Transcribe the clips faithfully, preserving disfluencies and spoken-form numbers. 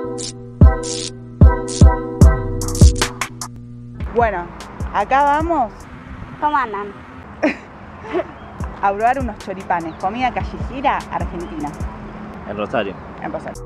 Bueno, acá vamos. ¿Cómo andan? A probar unos choripanes, comida callejera argentina. En Rosario. En Rosario.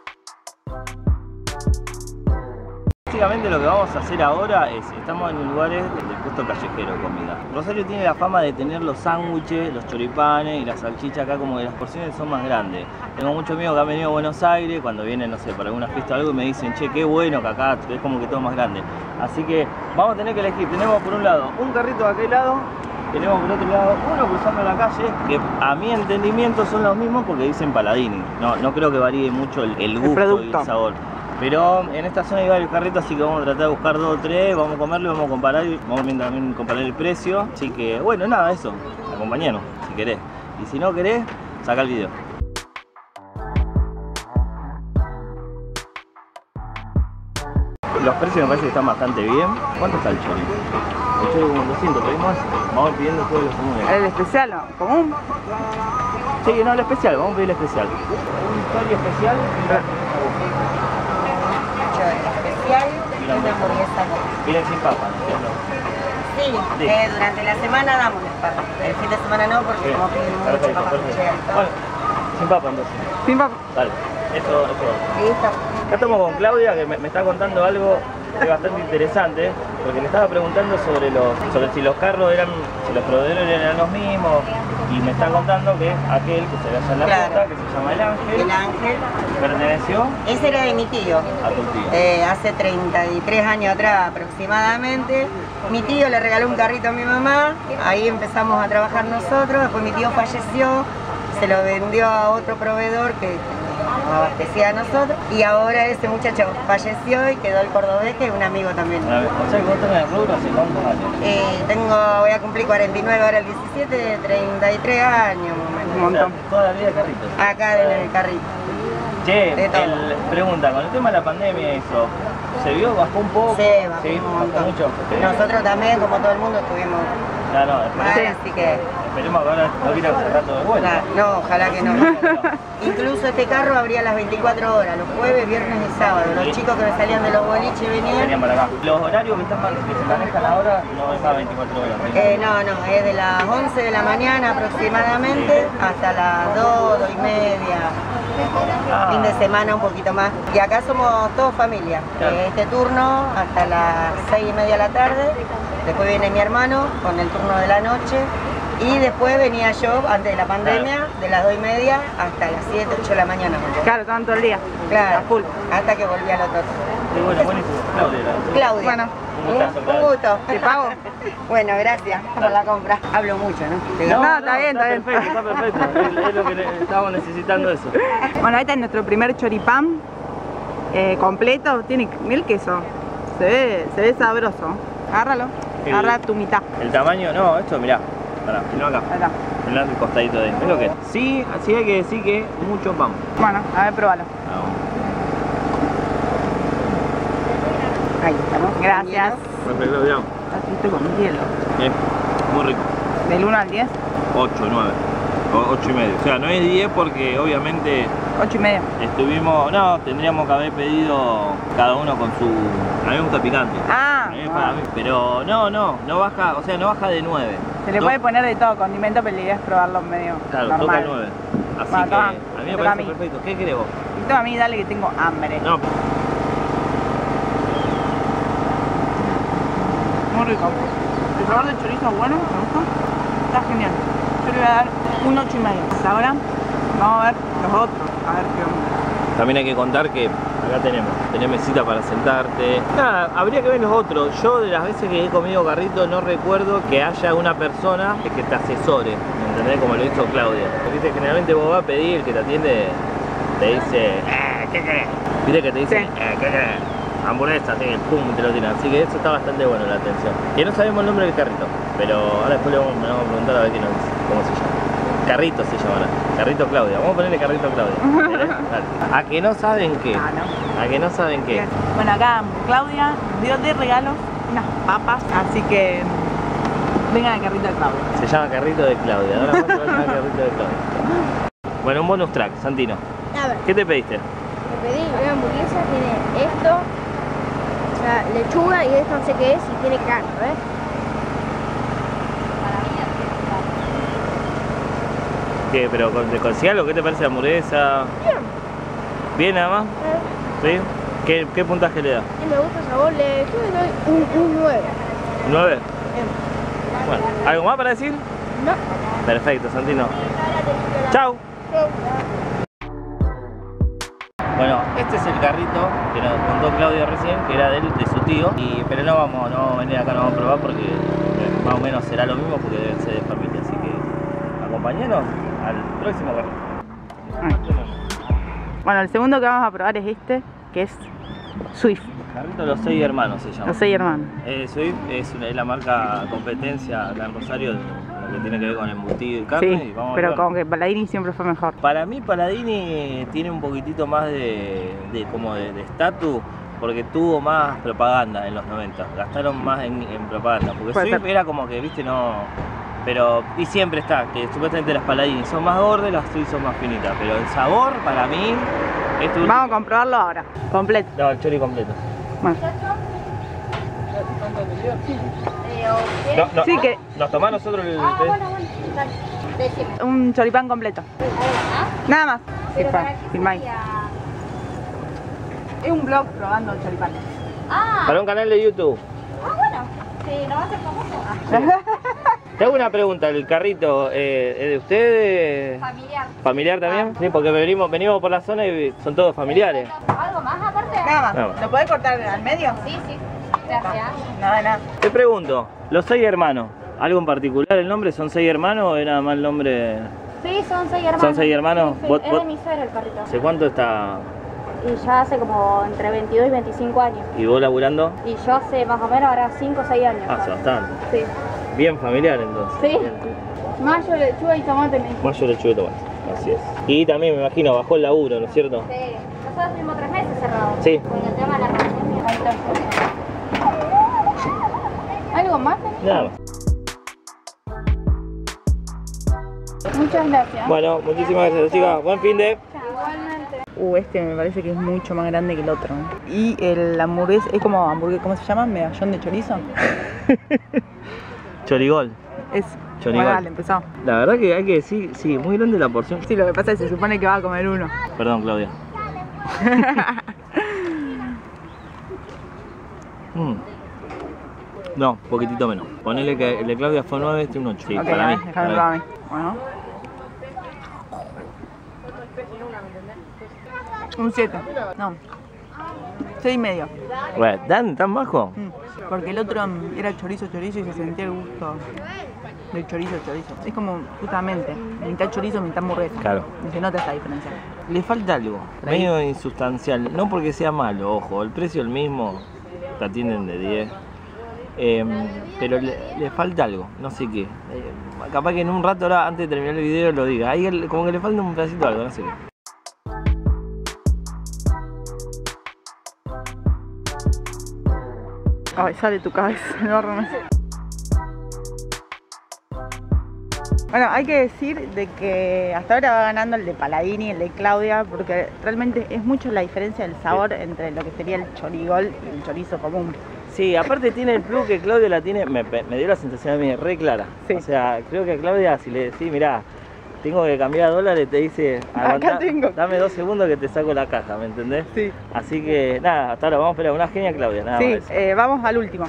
Básicamente lo que vamos a hacer ahora es, estamos en lugares del puesto callejero de comida. Rosario tiene la fama de tener los sándwiches, los choripanes y la salchicha acá, como que las porciones son más grandes. Tengo muchos amigos que han venido a Buenos Aires, cuando vienen, no sé, para alguna fiesta o algo, y me dicen, che, qué bueno que acá es como que todo más grande. Así que vamos a tener que elegir. Tenemos por un lado un carrito de aquel lado, tenemos por otro lado uno cruzando la calle, que a mi entendimiento son los mismos porque dicen Paladini. No, no creo que varíe mucho el, el gusto el y el sabor. Pero en esta zona hay varios carritos, así que vamos a tratar de buscar dos o tres, vamos a comerlo, vamos a comparar, vamos a también comparar el precio. Así que bueno, nada, eso, acompañanos si querés. Y si no querés, saca el video. Los precios me parece que están bastante bien. ¿Cuánto está el chori? El chori como doscientos, pedimos eso. Vamos pidiendo todos los comunes. ¿El especial o común? Sí, no, el especial, vamos a pedir el especial. Un chori especial y una especial y una hamburguesa con. Vienen sin papa, ¿no? Sí, Sí. Eh, durante la semana damos las papas. El fin de semana no, porque Sí. como piden mucho Perfecto, papas perfecto. llegan todo. Bueno, sin papa entonces. Sin papa. Dale, eso, eso. Listo. Acá estamos con Claudia, que me, me está contando algo que es bastante interesante, porque le estaba preguntando sobre los, sobre si los carros eran, si los proveedores eran los mismos, y me está contando que aquel que se ve allá en la Claro. puerta, que se llama El Ángel, El Ángel. perteneció Ese era de mi tío. a tu tío. Eh, hace treinta y tres años atrás aproximadamente. Mi tío le regaló un carrito a mi mamá, ahí empezamos a trabajar nosotros, después mi tío falleció, se lo vendió a otro proveedor que nos abastecía a nosotros, y ahora ese muchacho falleció y quedó el cordobés, que es un amigo también. A ver, o sea que vos tenés el rubro hace cuántos años. Eh, tengo, voy a cumplir cuarenta y nueve ahora el diecisiete, treinta y tres años más o menos. Un montón. O sea, toda la vida carritos. Acá en el carrito. Che, De todo. el, pregunta, con el tema de la pandemia y eso, ¿se vio? ¿Bajó un poco? Sí, bajó ¿Sí? un montón. ¿Bajó mucho? Nosotros también, como todo el mundo, estuvimos No, no, mal, esperemos, así que... esperemos que ahora no quiera cerrar todo de vuelta. Nah, no, ojalá que no. Incluso este carro abría las veinticuatro horas, los jueves, viernes y sábados. Los chicos que me salían de los boliches Venían venían. para acá. Los horarios que, están, que se manejan ahora no es a veinticuatro horas. ¿Sí? Eh, no, no, es de las once de la mañana aproximadamente hasta las dos, dos y media. Ah. Fin de semana un poquito más. Y acá somos todos familia. Claro. Eh, Este turno hasta las seis y media de la tarde. Después viene mi hermano con el turno de la noche. Y después venía yo, antes de la pandemia, Claro. de las dos y media hasta las siete, ocho de la mañana. Claro, estaban todo el día. Claro, A full. hasta que volví al otro. Sí, bueno, buenísimo. Claudia. Claudia. Bueno, un gustazo, un Claudia. gusto. ¿Te pago? Bueno, gracias por la compra. Hablo mucho, ¿no? No, no, está bien, está bien. perfecto, está perfecto. Es, es lo que ne- estábamos necesitando eso. Bueno, este es nuestro primer choripán eh, completo. Tiene mil queso. Se ve, se ve sabroso. Agárralo. El- Agarra tu mitad. El tamaño, no, esto mirá. Pará, filmá acá. Ahí está. Filmá el costadito de él. ¿Ves lo que es? Sí, sí hay que decir que mucho pan. Bueno, a ver, pruébalo. Ahí estamos. Gracias. Perfecto, digamos. Así con hielo. Es muy rico. Del uno al diez, ocho, nueve. O ocho y medio. O sea, no es diez porque obviamente ocho y medio. estuvimos... No, tendríamos que haber pedido cada uno con su... A mí me gusta picante. Ah, A mí es para mí. Pero no, no, no baja, o sea, no baja de nueve. se le No- puede poner de todo condimento, pero la idea es probarlo medio Claro, normal. toca el nueve. Así Bueno, que toma, a mí me toca a parece mí. perfecto. ¿Qué querés vos? Y toma a mí, dale que tengo hambre. No, Muy rico. El sabor del chorizo es bueno, me gusta. Está genial. Yo le voy a dar un ocho y medio. Hasta ahora vamos a ver los otros. A ver qué onda. también hay que contar que acá tenemos, tenés mesita para sentarte. Nada, habría que ver los otros. Yo de las veces que he comido carrito no recuerdo que haya una persona que te asesore, ¿me entendés? Como lo hizo Claudia. Porque viste, generalmente vos vas a pedir, el que te atiende te dice, eh, ¿qué querés? Viste que te dice, Sí. eh, ¿qué querés? Hamburguesa, sí, pum, te lo tiran. Así que eso está bastante bueno, la atención. Que no sabemos el nombre del carrito, pero ahora después le vamos, le vamos a preguntar a ver qué nos dice, cómo se llama. Carrito se llamará. Carrito Claudia. Vamos a ponerle Carrito Claudia. ¿Querés? Dale. A que no saben qué. Ah, no. A que no saben qué. Bien. Bueno, acá Claudia dio de regalo unas papas, así que vengan al carrito de Claudia. Se llama Carrito de Claudia. Ahora más se va a llamar Carrito de Claudia. Bueno, un bonus track, Santino. A ver, ¿Qué te pediste? que pedí una hamburguesa tiene esto, o sea, lechuga y esto no sé qué es y tiene carne, ¿ves? ¿Qué? ¿Pero con, te consigue algo? ¿Qué te parece la hamburguesa? Bien. ¿Bien nada más? Eh, ¿Sí? ¿Qué, qué puntaje le da? y me gusta el sabor, le yo le doy un, un nueve. ¿nueve? Bien. Bueno, ¿algo más para decir? No. Perfecto, Santino. Chau. Bueno, este es el carrito que nos contó Claudia recién, que era de, él, de su tío, y, pero no vamos, no vamos a venir acá, no vamos a probar porque eh, más o menos será lo mismo porque deben ser de familia, así que acompáñenos al próximo carrito. Bueno, el segundo que vamos a probar es este, que es Swift. Carrito de los seis hermanos se llama. Los seis hermanos. Eh, Swift es, una, es la marca competencia acá en Rosario, lo que tiene que ver con embutido y carne. Sí, y vamos a pero ver. como que Paladini siempre fue mejor. Para mí Paladini tiene un poquitito más de, de como de estatus porque tuvo más propaganda en los noventa, gastaron más en, en propaganda, porque Puede Swift ser. era como que, viste, no... Pero, y siempre está, que supuestamente las Paladini son más gordas, las Swift son más finitas, pero el sabor para mí es tu... Vamos a comprobarlo ahora, completo. No, el chori completo. Bueno. No, no, Sí, que- nos tomás nosotros el... Ah, bueno, bueno, dale, decime. Un choripán completo. ¿Ah? Nada más. Pero Sí, para pa, qué filmáis. sería- Es un blog probando choripán. Ah, Para un canal de YouTube. ah, bueno, si no va a ser famoso. Te hago una pregunta, ¿el carrito eh, es de ustedes? Familiar. ¿Familiar también? Sí, porque venimos, venimos por la zona y son todos familiares. ¿Algo más aparte? Nada más. Nada más. ¿Lo podés cortar al medio? Sí, sí. Gracias. Nada, nada. Te pregunto, los seis hermanos, ¿algo en particular el nombre? ¿Son seis hermanos o es nada más el nombre? Sí, son seis hermanos. ¿Son seis hermanos? Sí, sí. ¿Vos- Es vos- de mi suegro el carrito. ¿Hace cuánto está? Y ya hace como entre veintidós y veinticinco años. ¿Y vos laburando? Y yo hace más o menos ahora cinco o seis años. Hace bastante. Sí. Bien familiar entonces. Sí. Mayo, lechuga y tomate me dijo. Mayo lechuga y tomate. Así es. Y también me imagino bajó el laburo, ¿no es cierto? Sí. Nosotros tuvimos tres meses cerrados. Sí. Con el tema de la pandemia. Ahí está. ¿Algo más? Nada más. Muchas gracias. Bueno, muchísimas gracias chicas. Buen fin de... Igualmente. Uh, este me parece que es mucho más grande que el otro. Y el hamburguesa es como hamburguesa, ¿cómo se llama? Medallón de chorizo. Chorigol. Es. Chorigol. Bueno, dale, empezamos. La verdad que hay que decir, sí, muy grande la porción. Sí, lo que pasa es que se supone que va a comer uno. Perdón, Claudia. Mm. No, un poquitito menos. Ponele que el de Claudia fue nueve, este un ocho. Sí, Ok, para a mí. ver, déjame para probar a mí. mí. Bueno. Un siete. No. seis y medio. Bueno, ¿tan, tan bajo? Mm. Porque el otro mm, era chorizo, chorizo y se sentía el gusto del chorizo, chorizo. Es como, justamente, mitad chorizo, mitad hamburguesa. Claro. Y se nota esa diferencia. Le falta algo, medio insustancial. No porque sea malo, ojo, el precio es el mismo, te atienden de diez. Eh, pero le, le falta algo, no sé qué. Eh, capaz que en un rato ahora, antes de terminar el video, lo diga. Ahí el- como que le falta un pedacito de algo, no sé qué. Ay, sale tu cabeza enorme. Bueno, hay que decir de que hasta ahora va ganando el de Paladini, el de Claudia, porque realmente es mucho la diferencia del sabor entre lo que sería el chorigol y el chorizo común. Sí, aparte tiene el plus que Claudia la tiene, me, me dio la sensación a mí, re clara. Sí. O sea, creo que a Claudia, si le decís, mirá, tengo que cambiar a dólares, te dice, "Aguantá, tengo". dame dos segundos que te saco la caja, ¿me entendés? Sí. Así que, nada, hasta ahora vamos a esperar una genia Claudia, nada Sí, más. eh, vamos al último.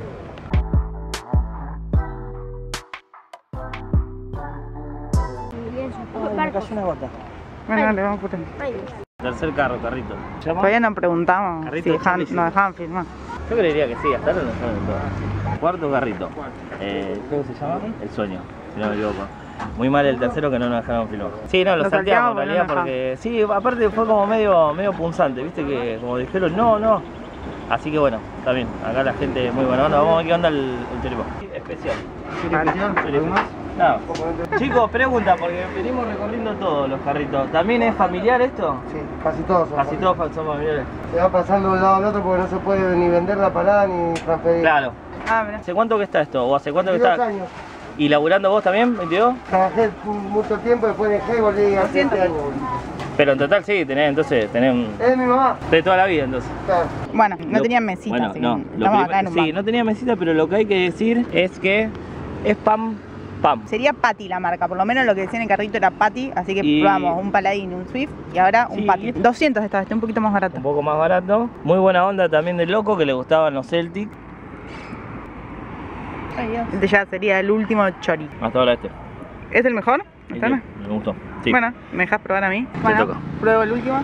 Me cayó una gota. Bueno, dale, vamos por ahí. Tercer carro, carrito. ¿Se llama? Todavía no preguntamos Carrito si de dejaban- Charlie, nos sí. dejaban filmar. Yo creería que sí, hasta ahora no saben todo. Cuarto carrito. Eh, ¿Cómo se llama? El sueño, si no me equivoco. Muy mal el tercero que no nos dejaron filmar. Sí, no, lo, Lo salteamos salteamos en porque realidad no nos porque... Sí, aparte fue como medio, medio punzante, viste que como dijeron no, no. Así que bueno, está bien. Acá la gente es muy buena onda. Vamos a ver qué onda el, el choripán. Especial. ¿Algo más? Nada. Chicos, pregunta, porque venimos recorriendo todos los carritos. ¿También es familiar esto? Sí, casi todos son. Casi todos son familiares. Se va pasando de un lado al otro porque no se puede ni vender la parada ni transferir. Claro. Ah, mira. ¿Hace cuánto que está esto? ¿O hace cuánto que veintidós está? años. ¿Y laburando vos también, veintidós? Trabajé mucho tiempo, después dejé y volví hace siete años. Pero en total sí, tenés entonces, tenés un... Es de mi mamá. de toda la vida entonces. Claro. Bueno, no Lo- tenían mesita, bueno, así no, que lo estamos prim- acá en un Sí, banco. no tenía mesita, pero lo que hay que decir es que es pam, pam. Sería Patty la marca, por lo menos lo que decía en el carrito era Patty, así que Y- probamos un Paladín, un Swift y ahora un Sí. Patty. doscientos esta vez, está un poquito más barato. Un poco más barato. Muy buena onda también de loco, que le gustaban los Celtic. Este ya sería el último chori. Hasta ahora este. ¿Es el mejor? Este, ¿Está bien? me gustó. Sí. Bueno, ¿me dejas probar a mí? Bueno, toca. pruebo el último.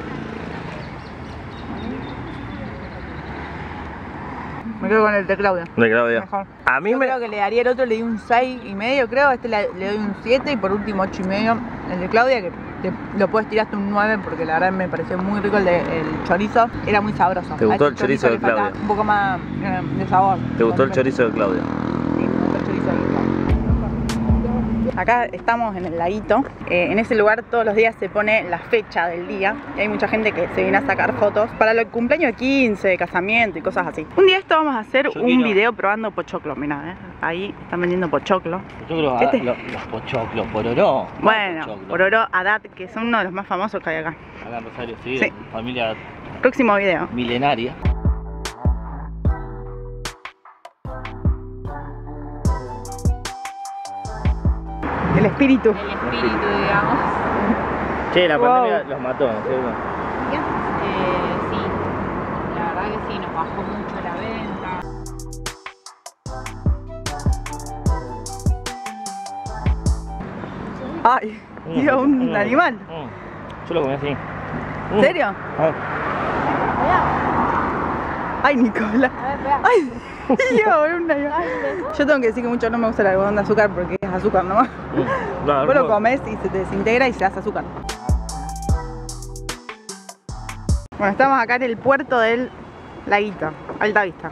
Me quedo con el de Claudia. De Claudia. Mejor. A mí Yo me... creo que le daría el otro, le di un seis y medio, creo. Este le, le doy un siete y por último ocho y medio. El de Claudia, que te, lo puedes tirar hasta un nueve porque la verdad me pareció muy rico el, de, el chorizo. Era muy sabroso. ¿Te gustó A el este chorizo de le falta Claudia? Un poco más eh, de sabor. ¿Te gustó el chorizo de Claudia? Sí, me gustó el chorizo de Claudia. Acá estamos en el laguito. Eh, en ese lugar todos los días se pone la fecha del día y hay mucha gente que se viene a sacar fotos para el cumpleaños de quince, de casamiento y cosas así. Un día esto vamos a hacer Yo un quiero- video probando pochoclo. Mirá, eh. Ahí están vendiendo pochoclo. Yo creo Este- los, los pochoclos, pororó. Bueno, Pochoclo. Pororó, Haddad, que son uno de los más famosos que hay acá. Acá en Rosario, sí, Sí. familia Próximo video. milenaria. El espíritu. El espíritu, digamos. Che, la Wow. pandemia los mató, ¿no es cierto? Eh, sí, la verdad que sí, nos bajó mucho la venta. Ay, Mm, tío, un mm, animal. mm. Yo lo comí así. ¿En serio? Ah, Ay, Nicola. A ver, espera. Ay, tío, era un animal. Yo tengo que decir que mucho no me gusta el algodón de azúcar porque es azúcar nomás. mm. No, Vos lo no. comes y se te desintegra y se hace azúcar. Bueno, estamos acá en el puerto del laguito, Alta Vista.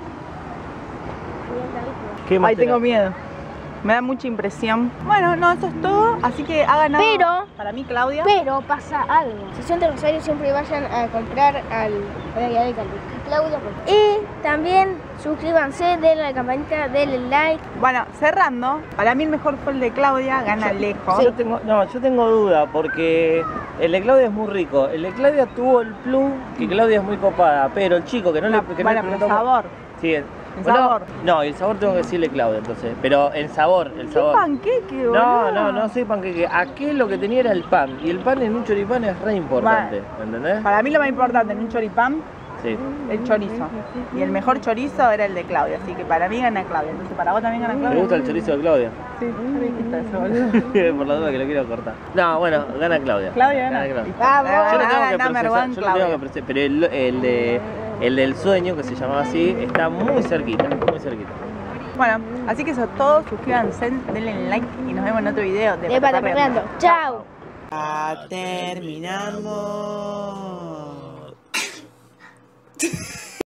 ¿Qué más Ay, tengo tenés? miedo. Me da mucha impresión. Bueno, no, eso es todo. Así que ha ganado Pero- para mí Claudia. Pero pasa algo. Si son de Rosario, siempre vayan a comprar al a la guía de Claudia. Y también suscríbanse, denle a la campanita, denle like. Bueno, cerrando, para mí el mejor fue el de Claudia, gana lejos. Yo tengo, no, yo tengo duda porque el de Claudia es muy rico. El de Claudia tuvo el plus que Claudia es muy copada, pero el chico que no le No, que no bueno, le pero preguntó- sabor. Sí, el, ¿El bueno, sabor? No, el sabor tengo que decirle Claudia entonces, pero el sabor, el ¿Qué sabor. panqueque, boludo? No, no, no soy panqueque. Aquí lo que tenía era el pan. Y el pan en un choripán es re importante. ¿Entendés? Para mí lo más importante en un choripán, Sí. el chorizo. Y el mejor chorizo era el de Claudia, así que para mí gana Claudia. Entonces, ¿para vos también gana ¿Te Claudia? gusta el chorizo de Claudia? Sí, ya dijiste eso, boludo. Por la duda que lo quiero cortar. No, bueno, gana Claudia. Claudia gana. Claudia. Vamos, Yo lo tengo gana que number procesar, one, yo lo tengo que Claudia. procesar, pero el, el, de, el del sueño, que se llamaba así, está muy cerquita, muy cerquita. Bueno, así que eso es todo. Suscríbanse, denle like y nos vemos en otro video de De Pataperreando. Chao. Ya terminamos.